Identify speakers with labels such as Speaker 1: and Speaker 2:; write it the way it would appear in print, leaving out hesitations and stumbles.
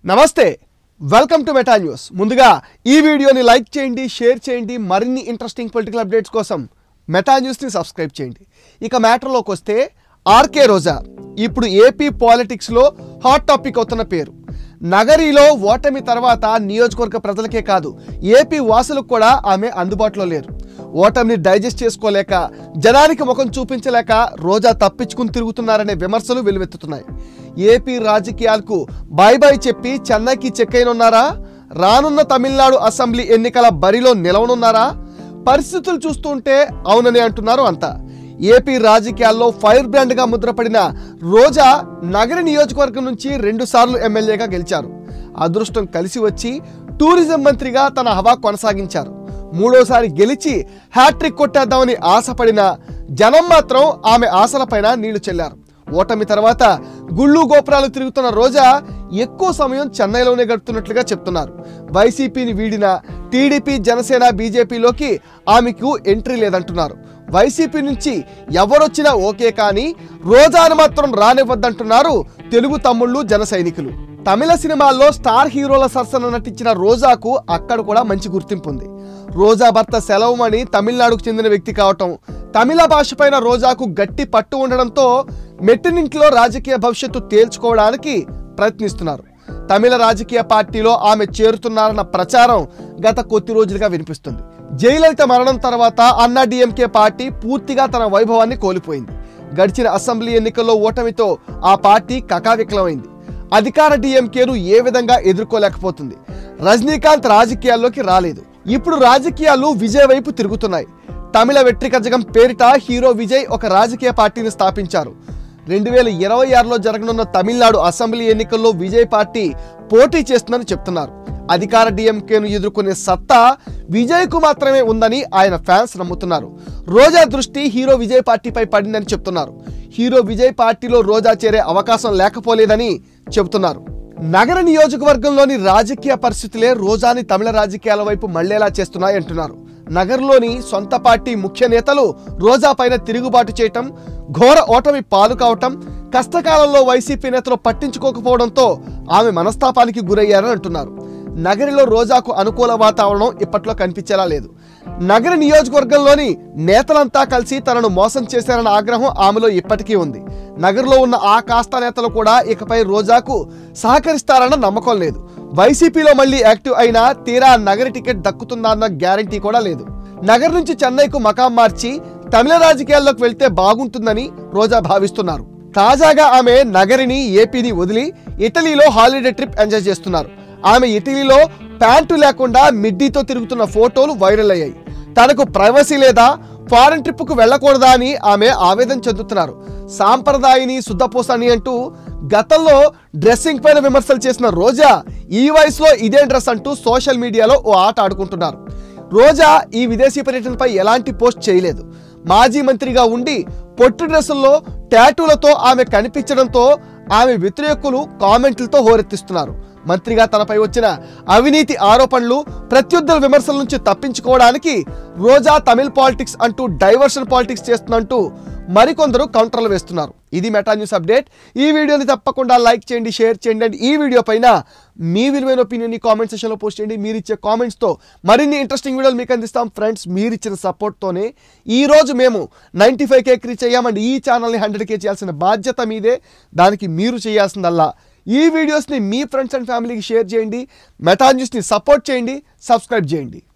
Speaker 1: నమస్తే welcome to meta news. ముందుగా ఈ వీడియోని లైక్ చేయండి, షేర్ చేయండి। మరిన్ని ఇంట్రెస్టింగ్ పొలిటికల్ అప్డేట్స్ కోసం మెటా న్యూస్ ని సబ్స్క్రైబ్ చేయండి। ఇక మ్యాటర్లోకి వస్తే ఆర్కే రోజా ఇప్పుడు ఏపీ పాలిటిక్స్ లో హాట్ టాపిక్ అవుతున్న పేరు। నగరిలో ఓటమి తర్వాత నియోజకవర్గ ప్రజలకే కాదు ఏపీ వాసులకు కూడా ఆమె అందుబాటులో లేరు। ఓటమిని డైజెస్ట్ చేసుకోలేక జనానికి ముఖం చూపించలేక రోజా తప్పించుకుని తిరుగుతున్నారనే విమర్శలు వెలువెత్తుతున్నాయి। ఏపీ రాజకీయాలకు బై బై చెప్పి చెన్నైకి చెక్కైనున్నారా? రానున్న తమిళనాడు అసెంబ్లీ ఎన్నికల బరిలో నిలవనున్నారా? పరిస్థితులు చూస్తుంటే అవునని అంటున్నారు అంతా। ఏపీ రాజకీయాల్లో ఫైర్ బ్రాండ్గా ముద్రపడిన రోజా నగరి నియోజకవర్గం నుంచి 2 సార్లు ఎమ్మెల్యేగా గెలిచారు। అదృష్టం కలిసి వచ్చి టూరిజం మంత్రిగా తన హవా కొనసాగించారు। మూడోసారి గెలిచి హ్యాట్రిక్ కొట్టేద్దామని ఆశపడిన జనం మాత్రం ఆమె ఆశలపైన నీళ్లు చెల్లారు। ఓటమి తర్వాత గుళ్ళు గోపురాలు తిరుగుతున్న రోజా ఎక్కువ సమయం చెన్నైలోనే గడుపుతున్నట్లుగా చెప్తున్నారు। వైసీపీని వీడిన టీడీపీ, జనసేన, బీజేపీలోకి ఆమెకు ఎంట్రీ లేదంటున్నారు। వైసీపీ నుంచి ఎవరొచ్చినా ఓకే కానీ రోజాను మాత్రం రానివ్వద్దంటున్నారు తెలుగు తమ్ముళ్ళు, జన సైనికులు। తమిళ సినిమాల్లో స్టార్ హీరోల సరసన నటించిన రోజాకు అక్కడ కూడా మంచి గుర్తింపు ఉంది। రోజా భర్త సెలవుమణి తమిళనాడుకు చెందిన వ్యక్తి కావటం, తమిళ భాషపైన రోజాకు గట్టి పట్టు ఉండడంతో మెట్టినింట్లో రాజకీయ భవిష్యత్తు తేల్చుకోవడానికి ప్రయత్నిస్తున్నారు। తమిళ రాజకీయ పార్టీలో ఆమె చేరుతున్నారన్న ప్రచారం గత కొద్ది రోజులుగా వినిపిస్తుంది। జయలలిత మరణం తర్వాత అన్నా డిఎంకే పార్టీ పూర్తిగా తన వైభవాన్ని కోల్పోయింది। గడిచిన అసెంబ్లీ ఎన్నికల్లో ఓటమితో ఆ పార్టీ కకావికలమైంది। అధికార డిఎంకేను ఏ విధంగా ఎదుర్కోలేకపోతుంది। రజనీకాంత్ రాజకీయాల్లోకి రాలేదు। ఇప్పుడు రాజకీయాలు విజయ్ వైపు తిరుగుతున్నాయి। తమిళ వెట్రికజగం పేరిట హీరో విజయ్ ఒక రాజకీయ పార్టీని స్థాపించారు। 2026లో జరగనున్న తమిళనాడు అసెంబ్లీ ఎన్నికల్లో విజయ్ పార్టీ పోటీ చేస్తుందని చెప్తున్నారు। అధికార డిఎంకేను ఎదుర్కొనే సత్తా విజయ్కు మాత్రమే ఉందని ఆయన ఫ్యాన్స్ నమ్ముతున్నారు। రోజా దృష్టి హీరో విజయ్ పార్టీపై పడిందని చెప్తున్నారు। హీరో విజయ్ పార్టీలో రోజా చేరే అవకాశం లేకపోలేదని చెబుతున్నారు। నగర నియోజకవర్గంలోని రాజకీయ పరిస్థితులే రోజాని తమిళ రాజకీయాల వైపు మళ్లేలా చేస్తున్నాయి అంటున్నారు। నగర్లోని సొంత పార్టీ ముఖ్య నేతలు రోజా పైన తిరుగుబాటు చేయటం, ఘోర ఓటమి పాలు కావటం, కష్టకాలంలో వైసీపీ నేతలు పట్టించుకోకపోవడంతో ఆమె మనస్తాపానికి గురయ్యారని అంటున్నారు। నగరిలో రోజాకు అనుకూల వాతావరణం ఇప్పట్లో కనిపించేలా లేదు। నగర నియోజకవర్గంలోని నేతలంతా కలిసి తనను మోసం చేశారన్న ఆగ్రహం ఆమెలో ఇప్పటికీ ఉంది। నగర్లో ఉన్న ఆ కాస్త నేతలు కూడా ఇకపై రోజాకు సహకరిస్తారన్న నమ్మకం లేదు। వైసీపీలో మళ్ళీ యాక్టివ్ అయినా తీరా నగరి టికెట్ దక్కుతుందా అన్న గ్యారంటీ కూడా లేదు। నగర్ నుంచి చెన్నైకు మకాం మార్చి తమిళ రాజకీయాల్లోకి వెళ్తే బాగుంటుందని రోజా భావిస్తున్నారు। తాజాగా ఆమె నగరిని, ఏపీని వదిలి ఇటలీలో హాలిడే ట్రిప్ ఎంజాయ్ చేస్తున్నారు। ఆమె ఇటలీలో ప్యాంటు లేకుండా మిడ్డీతో తిరుగుతున్న ఫోటోలు వైరల్ అయ్యాయి। తనకు ప్రైవసీ లేదా, ఫారెన్ ట్రిప్కు వెళ్ళకూడదా అని ఆమె ఆవేదన చెందుతున్నారు। సాంప్రదాయని, శుద్ధపూసని అంటూ గతంలో డ్రెస్సింగ్ పైన విమర్శలు చేసిన రోజా ఈ వయసులో ఇదే డ్రెస్ అంటూ సోషల్ మీడియాలో ఓ ఆట ఆడుకుంటున్నారు। రోజా ఈ విదేశీ పర్యటనపై ఎలాంటి పోస్ట్ చేయలేదు। మాజీ మంత్రిగా ఉండి పొట్టు డ్రెస్సుల్లో టాటూలతో ఆమె కనిపించడంతో ఆమె వ్యతిరేకులు కామెంట్లతో హోరెత్తిస్తున్నారు। మంత్రిగా తనపై వచ్చిన అవినీతి ఆరోపణలు, ప్రత్యుత్తర విమర్శల నుంచి తప్పించుకోవడానికి రోజా తమిళ్ పాలిటిక్స్ అంటూ డైవర్షన్ పాలిటిక్స్ చేస్తున్నట్టు మరికొందరు కౌంటర్లు వేస్తున్నారు। ఇది మెటా న్యూస్ అప్డేట్। ఈ వీడియోని తప్పకుండా లైక్ చేయండి, షేర్ చేయండి అండ్ ఈ వీడియో పైన మీ విలువైన ఒపీనియన్ని కామెంట్ సెక్షన్లో పోస్ట్ చేయండి। మీరు ఇచ్చే కామెంట్స్తో మరిన్ని ఇంట్రెస్టింగ్ వీడియోలు మీకు అందిస్తాం ఫ్రెండ్స్। మీరు ఇచ్చిన సపోర్ట్తోనే ఈరోజు మేము 95K రీచ్ అయ్యామండి। ఈ ఛానల్ని 100K చేయాల్సిన బాధ్యత మీదే। దానికి మీరు చేయాల్సిందల్లా ఈ వీడియోస్ని మీ ఫ్రెండ్స్ అండ్ ఫ్యామిలీకి షేర్ చేయండి, మెటా న్యూస్ని సపోర్ట్ చేయండి, సబ్స్క్రైబ్ చేయండి।